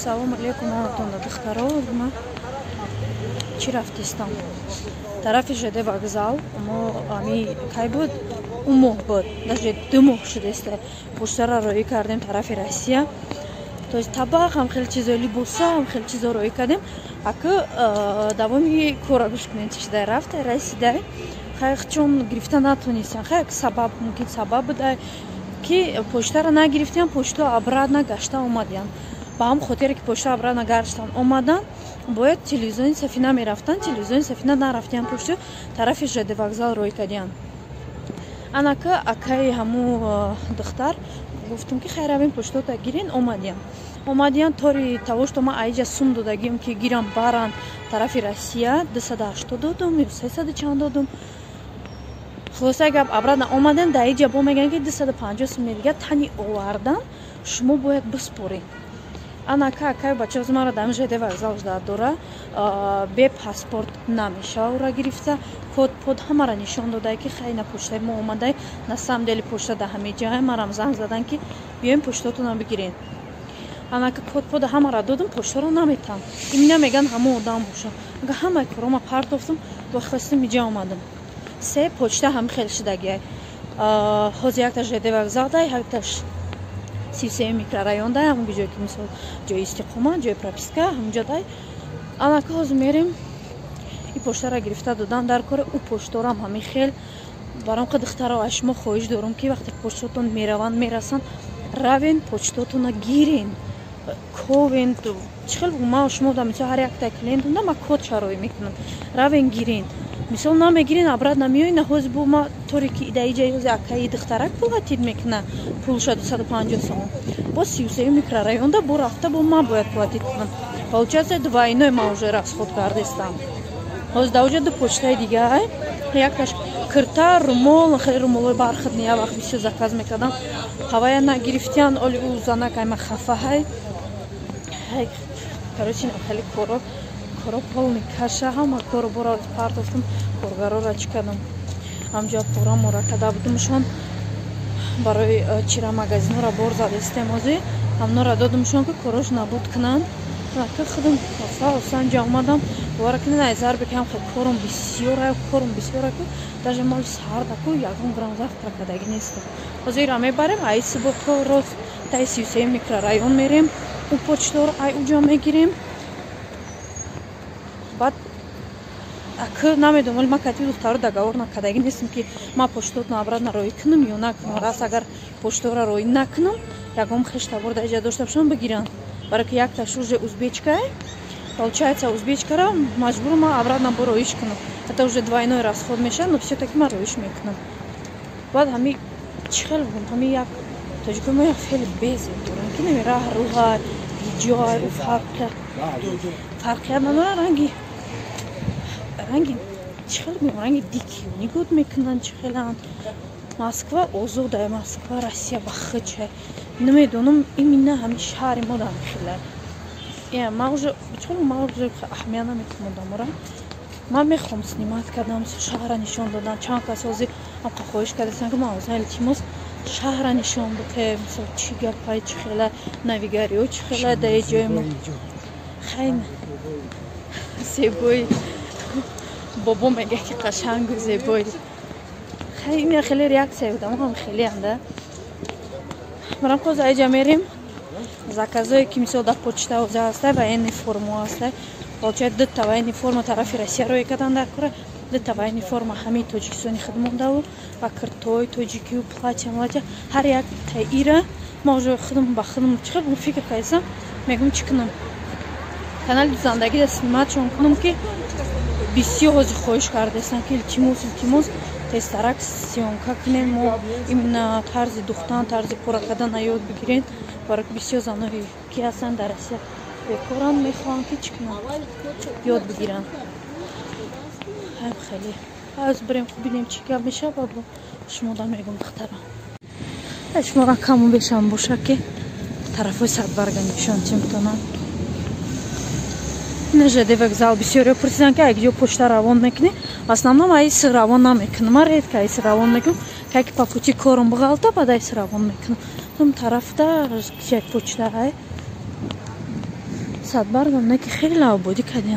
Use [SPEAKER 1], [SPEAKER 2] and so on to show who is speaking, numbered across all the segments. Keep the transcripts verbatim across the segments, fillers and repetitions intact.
[SPEAKER 1] Салом алейкум, антонда духтаро, ма чи рафтистам. Тарафи ЖД вокзал, мо ами кай буд? Un moh буд, даже ду моh шудесте. Поштара рои кардем тарафи Россия. То есть табақ ҳам хеле чизо либоса, ҳам хеле чизо рои кардем. Ака давоми кора гӯш кунем чида рафта, расида. Хай чон гирифта натонистан, хай сабаб мумкин сабаб будай ки поштара нагирифтем, почту обратно гашта омадем. Ба ҳам хотире ки почту обратно гаштан омадан, бояд телевизиони Сафина мерафтан, телевизиони Сафина нарафтем, пошту тарафи ЖД вокзал рои кардем. Анака акаи ҳаму духтар гуфтум ки хай равем поштота гирин, омадем. Омадем тори того, что ма аиҷа сум додагим ки гирам баран тарафи Россия дусад ҳаштод додум ё сесад чанд додум. Хулоса гап обратно омадем, да аиҷа бо мегӯянд ки дусад панҷоҳ сум мегӯяд тани овардан шумо бояд биспоред. Анака акаи бачаҳоз маро дар ЖД вокзал ждат дора, бе паспорт намеша ора гирифта, код под ҳамаро нишон додай ки хай на почтаи мо омадай, на самом деле почта да ҳамаи ҷоя марам занг задан ки биёем поштатонро бигирен. Анака код под ҳамаро додам, поштаро наметам. Имина меган ҳама одам боша. Ага ҳамаи корома партофтам, вахвастам иҷа омадам. Се почта ҳам хел шидагиай. Ҳозир якта ЖД вокзал дай, якташ си се микрорайон дай, ҳамон ҷое ки мисол ҷои истиқомат, ҷои прописка, ҳамонҷо дай. Анака ҳозир мерем и поштаро гирифта додан дар кора, у поштарам ҳами хел баром ки духтаро аз шумо хоҳиш дорам ки вақте почтатон мераванд мерасанд, равен почтатонро гирен. Ковен чӣ хел ма шумо да мисол ҳар якта клиентам да ма код шароӣ мекунам. Равен гирен. Мисол намегирен обратно меоин, ҳозир бо ма тори ки ида иҷа ҳозир акаи духтарак платид мекуна, пулша дусаду панҷоҳ сомон. Бо си се микрорайон да бо рафта бо ма бояд платид кунам. Получается двойной ма уже расход кардестам. Ҳозир да уҷа ду почтаи дига, якташ кирта, румол, хеле румолои бархатни я вақт бисёр заказ мекардам. Ҳавая нагирифтиян, оли у занак ай ма хафа ҳай. Ҳай, короче, хеле коро коро полни каша, ҳама коро бора партофтам, коргарора чӣ кардам. Ҳамҷо пора мора карда будумшон барои чира магазинора бор задестем ҳозир. Ҳамнора додумшон ки корош набуд кунанд. Ака худам оса оса анҷа омадам. Бора ки не зарби ки ҳам хел кором бисёр ай, кором бисёр ай ки даже моли сардаку ягон грамм завтра кадаги нестам. Ҳозира мебарем ай суботҳо роз тай си се микрорайон мерем. У почтор ай уҷа мегирем. Баъд ака намедонам, вале ма кати духтаро договор накардаги нестам ки ма почтотно обратно роӣ кунам ё накунам. Раз агар почтора роӣ накунам, ягон хештабор да иҷа дошта бошам бигиранд. Барои ки якташ уже узбечка ай. Получается узбечкара маҷбурам ма обратно бо роиш кунам. Это уже двойной расход мешавад, но всё-таки ма роиш мекунам. Баъд ҳами чӣ хел буд, ҳами як тоҷикои мо як хеле безеб дорем ки нами раҳ рӯҳай, иҷоай, фарқият. Фарқият надорад ранги ранги чӣ хел гӯям, ранги дикионӣ гуд мекунанд чӣ хеланд. Москва озодае, Москва Россия ба хичай. Намедонам именно ҳами шаҳри мо дар хелай. Я ма уже чӣ хел ма уже аҳамият наметавонам одамора. Ман мехоҳам снимат кардам, шаҳрро нишон додан. Чанд кас ҳозир ҳамқа хоҳиш кардастанд ки ман илтимос шаҳрро нишон будем, мисол чӣ гапай, чӣ хелай навигариҳо, чӣ хелай дар ҷои мо. Хайн зебои бобо мегӯяд ки қашангу зебои. Хай ин хеле реаксия будам, ҳам хеле анда. Барам ҳозир аиҷа мерем. Заказое ки мисол дар почта ҳозир ҳастай, военный форма ҳастай. Получается ду та военный форма тарафи Россия роӣ кардан дар кора. Ду та военный форма ҳамаи тоҷикистони худмон даву ва киртои тоҷикию платья млатья ҳар як таира ма уже худам ба худам чӣ хел фикр кардам, мегӯям чӣ кунам. Канали зандагӣ да сниматшон кунам ки бисёр ҳозир хоҳиш кардастанд ки илтимос илтимос тезтарак сёнка кунем, мо именно тарзи духтан, тарзи кора кардан ёд бигирем. Барои ки бисёр занои ки ҳастанд дар Россия бекоранд, мехоҳанд ки чӣ кунанд, ёд бигиранд. Ҳайм хеле ҳозир бирем бинем чӣ гап мешавад, бо шумо да мегӯям духтарам. Шуморо каму бешам боша ки тарафҳои садбарга нишончӣ метавонам. Ин ЖД вокзал бисёриҳо пурсиданд ки агиё почта равон мекунӣ. В основном айс равон намекунам. Ма редко айс равон мекунам. Как по пути кором бғалта, бад айс равон мекунам. Там тарафта як почта ай. садбар гамна ки хеле лавбудӣ кардем.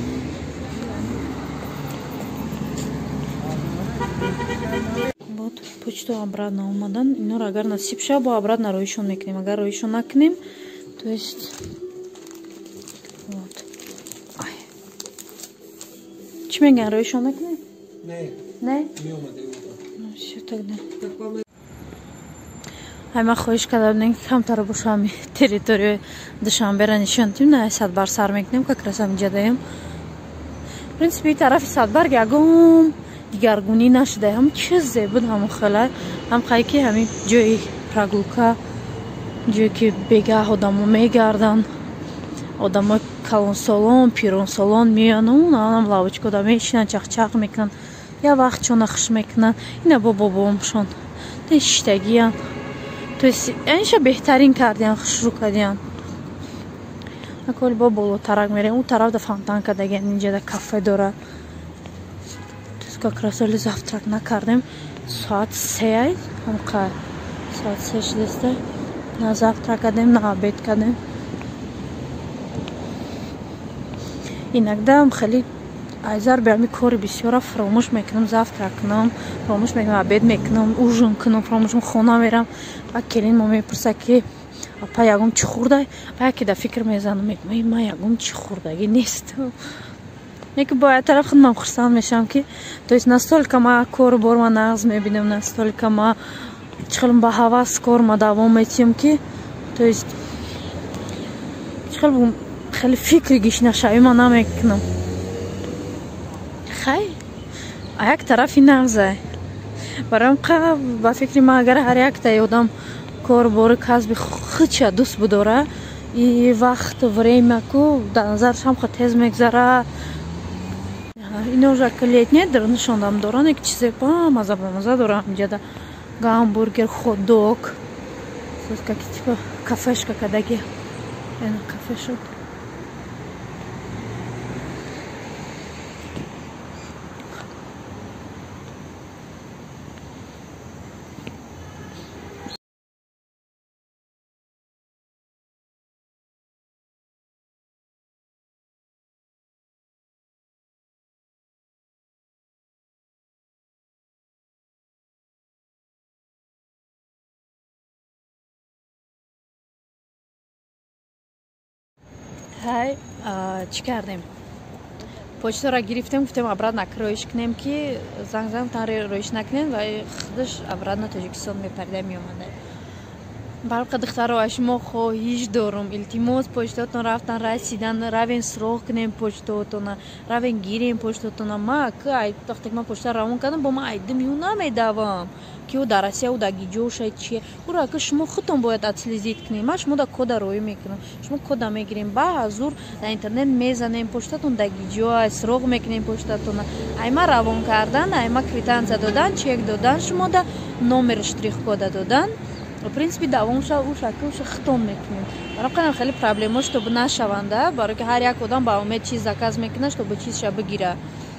[SPEAKER 1] Вот почту обратно омадан. Инро агар насиб шав бо обратно роишон мекунем. Агар роишон накунем, то есть вот. Ай. Чӣ мегӯян, роишон накунем?
[SPEAKER 2] Не.
[SPEAKER 1] Не?
[SPEAKER 2] Меомаде буд.
[SPEAKER 1] Ну всё тогда. Ай ман хоҳиш карда будем ки камтар бошам территорияи Душанбера нишон дидем, на Садбар сар мекунем, как раз ҳаминҷа даем. В принципе ин тарафи Садбар ягон дигаргунӣ нашуда, ҳам чиз зебуд, ҳамон хела, ҳам қайки ҳамин ҷои прогулка, ҷое ки бегаҳ одамо мегардан, одамо калонсолон, пиронсолон меоян, онам лавочкада мешинанд, чахчах мекунанд, я вақт чона хуш мекунанд. Ина бо бобомшон нешиштагиян. То есть инша беҳтарин кардиян, хушрӯ кардиян. Аколи бо болотарак мерем, у тараф да фонтанка дагиян, инҷа да кафе дора. Как раз али завтрак накардем. Соат се, ҳамқа соат се шудеста. На завтрак кардем, на обед кардем. Иногда хеле айзар бе ҳамин кори бисёра фаромӯш мекунам, завтрак кунам, фаромӯш мекунам, обед мекунам, ужин кунам, фаромӯш мекунам, хона мерам. Ва келин мо мепурса ки апа ягон чӣ хӯрдай? Ва яке да фикр мезанам, мегӯям ман ягон чӣ хӯрдагӣ нестам. Неки бо тараф худман хурсанд мешам ки то есть настолько ма кор бор ма нағз мебинам, настолько ма чихел ба ҳавас кор ма давом метиҳам ки то есть чихел хеле фикри гишнашавӣ ма намекунам. Хай а як тарафи нағзай барам қа ба фикри ма агар ҳар яктай одам кор бори касби худша дӯст будора и вақт время ку дар назараш ҳам ха тез мегзара. Ино уже летняя нишон дам доран, як чизе па маза ба маза дорам, инҷа да гамбургер, хот-дог, как типа кафешка кадаги. Эна кафе шуд. Ҳай, чӣ кардем? Почтаро гирифтем, гуфтем обратно роиш кунем ки занг занг тан роиш накунем ва худаш обратно Тоҷикистон мепарида меомада. Балка духтаро аш мо хоҳиш дорум, илтимос почтаатон рафтан расидан, равен суроғ кунем почтаатона, равен гирем почтаатона. Ма ки ай вақте ки ман почта равон кардам, бо ман айдим ю намедавам ки ӯ дар Россия, ӯ дар гиҷоша чие. Ура ки шумо худтон бояд отследит кунем. Ма шумо да кода роӣ мекунем. Шумо кода мегирем, ба ҳазур дар интернет мезанем, почтаатон дар гиҷо аст, суроғ мекунем почтаатона. Ай ма равон кардан, ай ма квитанция додан, чек додан, шумо да номер штрих-кода додан. В принципе давом шав уша ки уша хитом мекунем. Барам қанам хеле проблема чтобы нашаванда, барои ки ҳар як одам ба умед чиз заказ мекунад, чтобы чизша бигира.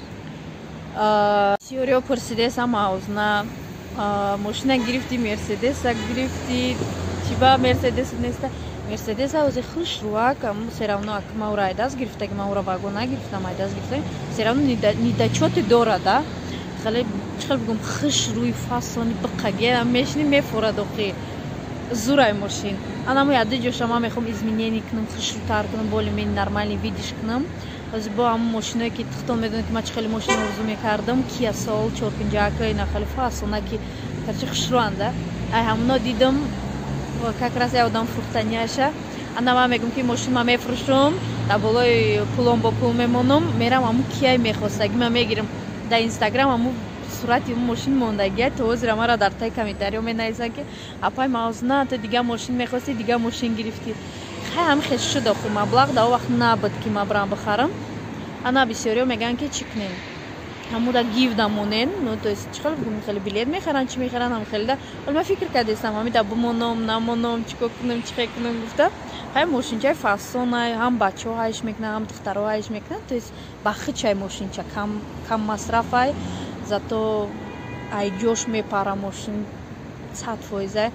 [SPEAKER 1] Сиёриё пурсидесам аузна машина гирифти, мерседеса гирифти, чиба мерседес неста. Мерседеса ози хушруак, ам се равно ак ма ура айдаз гирифта, ки ма ура вагона гирифтам, айдаз гирифтам, се равно нидачоти дора да. Хеле чихел бигум хушруи фасони биқаге мешини мефорад охи. Зурай машин. Анаму яди ҷоша ман мехом изменение кунам, хушрутар кунам, более-менее нормальный видиш кунам. Аз бо ҳамон машиное ки тухтон медонед ки ман чӣ хеле машина орзу мекардам, Kia Soul чорпинҷака, ина хеле фасона ки карчи хушруанда. Ай ҳамуно дидам, как раз я одам фурӯхтанияша. Ана ман мегӯям ки машин ман мефурӯшам, дар болои пулон бо пул мемонам, мерам ҳамун Kia мехостагӣ ман мегирам. Дар Instagram ҳамун сурати машин мондагия то ҳозира мара дар таи комментариё менависанд ки апай маузна то дига машин мехости, дига машин гирифти. Хай ҳам хеш шуда ху маблағ дар вақт набуд ки ма барам бихарам. Ана бисёриё мегӯянд ки чӣ кунем? ҳамуда гив дамонен, ну то есть чӣ хел хеле билет мехаранд, чӣ мехаранд, ҳам хеле да. Вале ман фикр кардестам ҳамида бимонам, намонам, чӣ кор кунам, чӣ хел кунам гуфта. Хай машинчаи фасона, ҳам бачаҳо ҳайш мекунанд, ҳам духтаро ҳайш мекунанд, то есть ба хичай машинча кам кам масрафай. Зато ай ҷош мепара машин сад фоиза.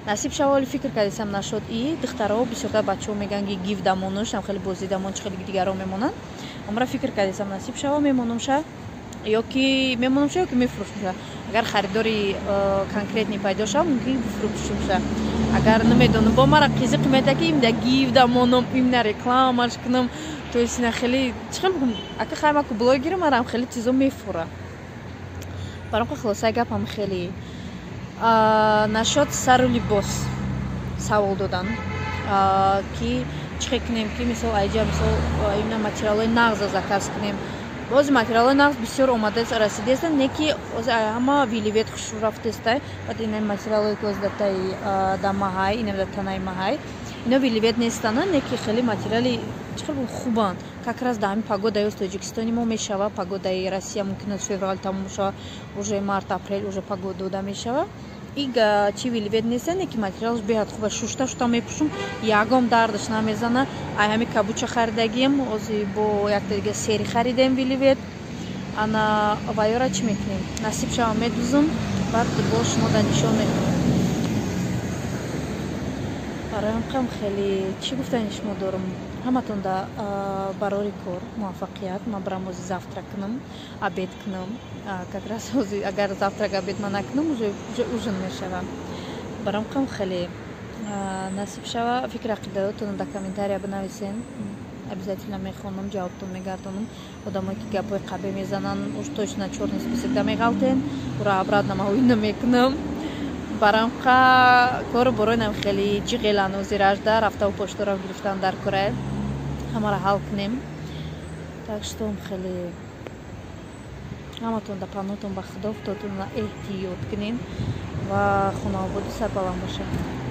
[SPEAKER 1] насиб шавали фикр кардесам нашуд и духтаро бисёртар бачаҳо мегӯянд ки гив дамонушам хеле бози дамонч хеле дигаро мемонанд амра фикр кардесам насиб шава мемонумша ё ки мемонумша ё ки мефурӯшумша агар харидори конкретни пайдо шава мумкин бифурӯшумша агар намедонам бо мара қизиқ меда ки имда гив дамонам имна рекламаш кунам то есть ина хеле чихел ака хаймаку блогерам марам хеле чизо мефура бароқа хулосаи гапам хеле нашод сару либос савол додан ки чӣ хел кунем ки мисол айҷа мисол имна материалои нағза заказ кунем бози материалои нағз бисёр омада расидестанд не ки ҳама виливет хушу рафтестай баъд ина материалои коздатаи да маҳай ина да танаи маҳай ино виливет нестанд не ки хеле материали чӣ хел хубанд как раз да ҳамин погодаи ост тоҷикистони мо мешава погодаи россия мумкин аст феврал тамом шава уже март апрел уже погода дода мешава и чи виливет нестанд не ки материалаш беҳад хуба шушта шушта мепӯшум ягом дардаш намезана ай ҳами кабуча харидагием ози бо якта дига сери харидем виливет ана вайёра чӣ мекунем насиб шава медузум баъд бо шумо да нишон мекунем бароям қам хеле чӣ гуфтани шумо дорум ҳаматон да барори кор муваффақият ман барам ози завтрак кунам обед кунам как раз ози агар завтрак обед ман накунам уже ужин мешавам барам қам хеле насиб шава фикри ақидаётон да комментария бинависен обязательно мехонам ҷавобтон мегардонам одамое ки гапҳои қабе мезананд уж точно чорни список да меғалтен ура обратно ман уин намекунам барам қа кору бороинам хеле ҷиғелан ози ражда рафтаву поштора гирифтан дар кора ҳамаро ҳал кунем так что хеле ҳаматон да панҳотон ба худо худотонро эҳтиёт кунем ва хуноободу сарбаланд бошед.